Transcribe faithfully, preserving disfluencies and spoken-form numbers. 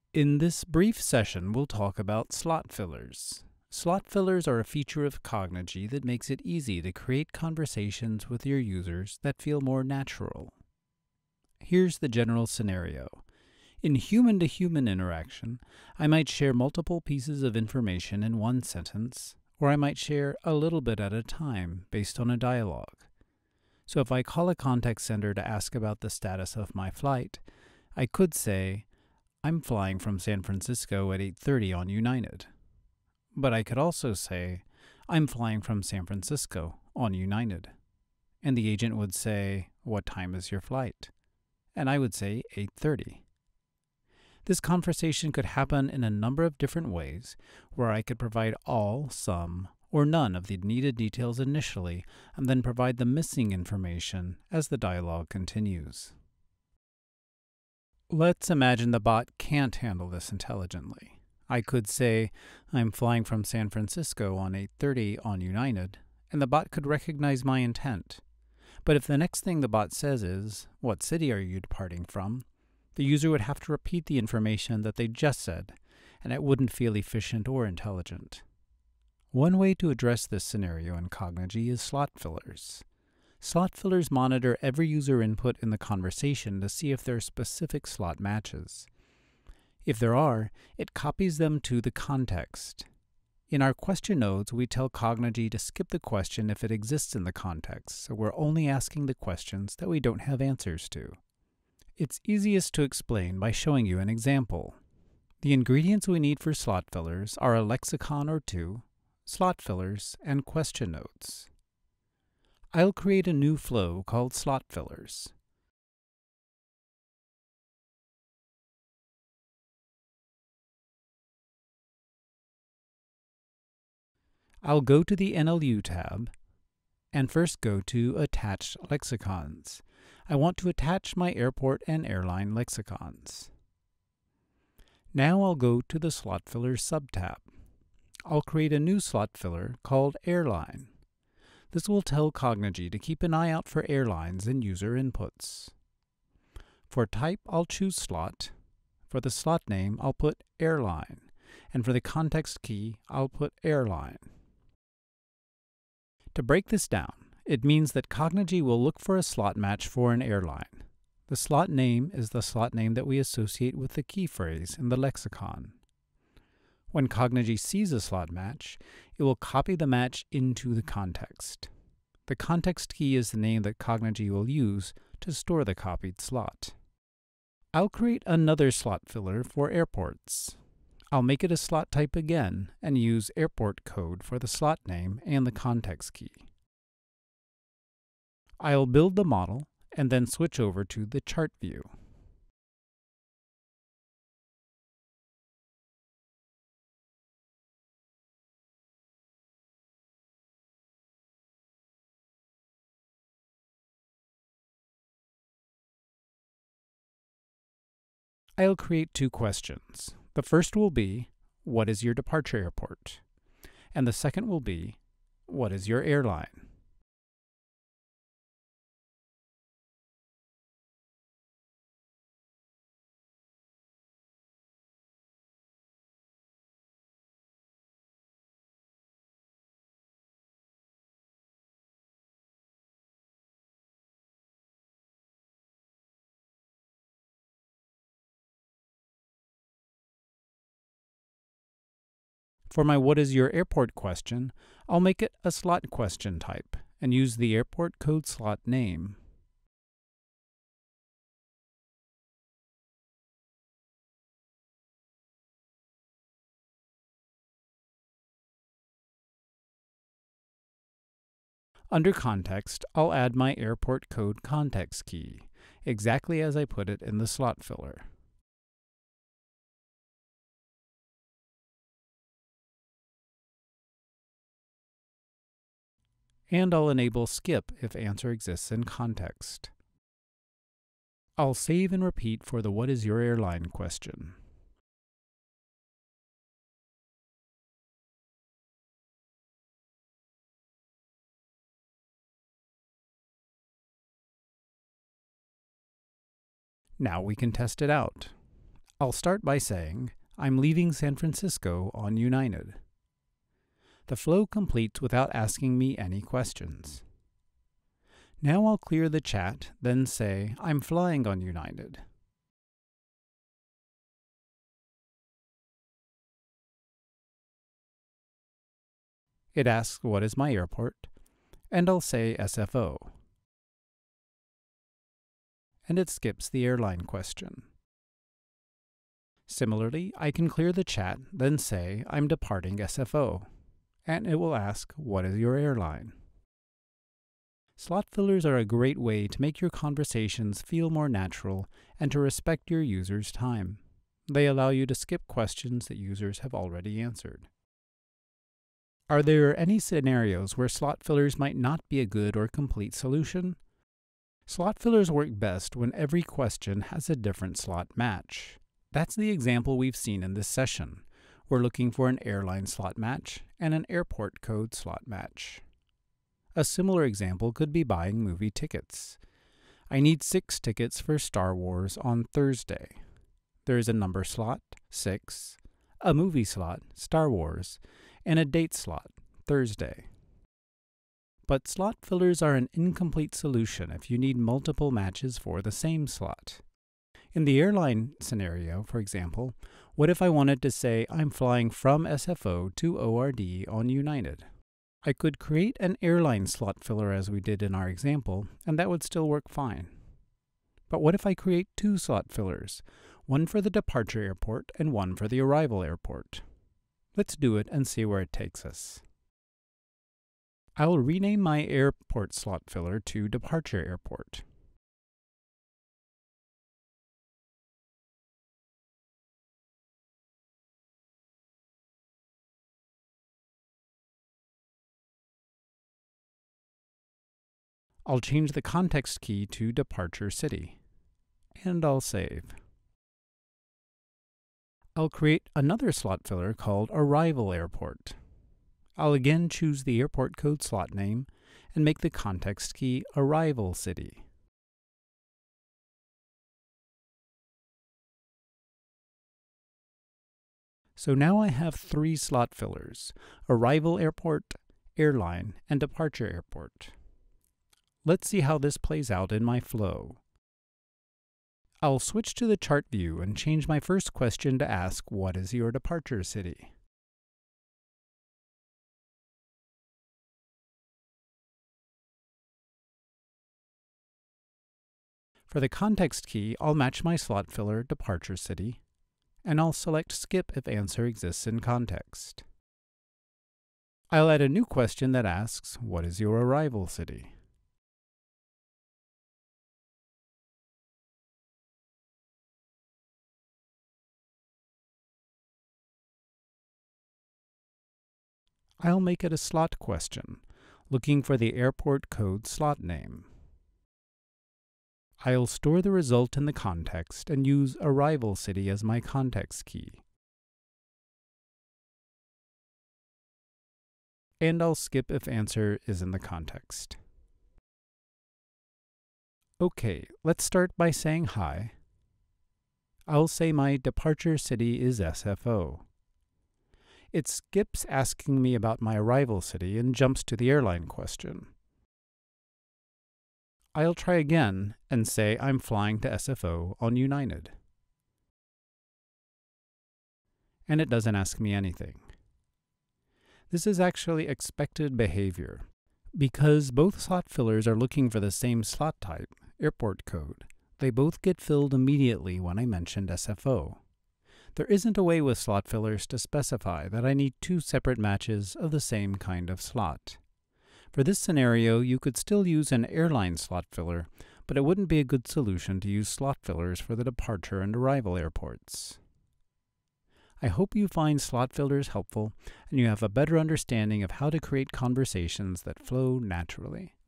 In this brief session, we'll talk about slot fillers. Slot fillers are a feature of Cognigy that makes it easy to create conversations with your users that feel more natural. Here's the general scenario. In human-to-human interaction, I might share multiple pieces of information in one sentence, or I might share a little bit at a time based on a dialogue. So if I call a contact center to ask about the status of my flight, I could say, I'm flying from San Francisco at eight thirty on United. But I could also say, I'm flying from San Francisco on United. And the agent would say, what time is your flight? And I would say eight thirty. This conversation could happen in a number of different ways, where I could provide all, some, or none of the needed details initially, and then provide the missing information as the dialogue continues. Let's imagine the bot can't handle this intelligently. I could say, I'm flying from San Francisco on eight thirty on United, and the bot could recognize my intent. But if the next thing the bot says is, what city are you departing from? The user would have to repeat the information that they just said, and it wouldn't feel efficient or intelligent. One way to address this scenario in Cognigy is slot fillers. Slot fillers monitor every user input in the conversation to see if there are specific slot matches. If there are, it copies them to the context. In our question nodes, we tell Cognigy to skip the question if it exists in the context, so we're only asking the questions that we don't have answers to. It's easiest to explain by showing you an example. The ingredients we need for slot fillers are a lexicon or two, slot fillers, and question nodes. I'll create a new flow called slot fillers. I'll go to the N L U tab and first go to Attached Lexicons. I want to attach my airport and airline lexicons. Now I'll go to the Slot Fillers subtab. I'll create a new slot filler called Airline. This will tell Cognigy to keep an eye out for airlines in user inputs. For type, I'll choose slot. For the slot name, I'll put airline. And for the context key, I'll put airline. To break this down, it means that Cognigy will look for a slot match for an airline. The slot name is the slot name that we associate with the key phrase in the lexicon. When Cognigy sees a slot match, it will copy the match into the context. The context key is the name that Cognigy will use to store the copied slot. I'll create another slot filler for airports. I'll make it a slot type again and use airport code for the slot name and the context key. I'll build the model and then switch over to the chart view. I'll create two questions. The first will be, what is your departure airport? And the second will be, what is your airline? For my what is your airport question, I'll make it a slot question type and use the airport code slot name. Under context, I'll add my airport code context key, exactly as I put it in the slot filler. And I'll enable skip if answer exists in context. I'll save and repeat for the what is your airline question. Now we can test it out. I'll start by saying, I'm leaving San Francisco on United. The flow completes without asking me any questions. Now I'll clear the chat, then say, I'm flying on United. It asks what is my airport, and I'll say S F O. And it skips the airline question. Similarly, I can clear the chat, then say, I'm departing S F O, and it will ask, what is your airline? Slot fillers are a great way to make your conversations feel more natural and to respect your users' time. They allow you to skip questions that users have already answered. Are there any scenarios where slot fillers might not be a good or complete solution? Slot fillers work best when every question has a different slot match. That's the example we've seen in this session. We're looking for an airline slot match and an airport code slot match. A similar example could be buying movie tickets. I need six tickets for Star Wars on Thursday. There is a number slot, six, a movie slot, Star Wars, and a date slot, Thursday. But slot fillers are an incomplete solution if you need multiple matches for the same slot. In the airline scenario, for example, what if I wanted to say I'm flying from S F O to O R D on United? I could create an airline slot filler as we did in our example, and that would still work fine. But what if I create two slot fillers, one for the departure airport and one for the arrival airport? Let's do it and see where it takes us. I will rename my airport slot filler to departure airport. I'll change the context key to departure city, and I'll save. I'll create another slot filler called arrival airport. I'll again choose the airport code slot name and make the context key arrival city. So now I have three slot fillers: arrival airport, airline, and departure airport. Let's see how this plays out in my flow. I'll switch to the chart view and change my first question to ask, what is your departure city? For the context key, I'll match my slot filler departure city, and I'll select skip if answer exists in context. I'll add a new question that asks, what is your arrival city? I'll make it a slot question, looking for the airport code slot name. I'll store the result in the context and use arrival city as my context key. And I'll skip if answer is in the context. Okay, let's start by saying hi. I'll say my departure city is S F O. It skips asking me about my arrival city and jumps to the airline question. I'll try again and say I'm flying to S F O on United. And it doesn't ask me anything. This is actually expected behavior. Because both slot fillers are looking for the same slot type, airport code, they both get filled immediately when I mentioned S F O. There isn't a way with slot fillers to specify that I need two separate matches of the same kind of slot. For this scenario, you could still use an airline slot filler, but it wouldn't be a good solution to use slot fillers for the departure and arrival airports. I hope you find slot fillers helpful and you have a better understanding of how to create conversations that flow naturally.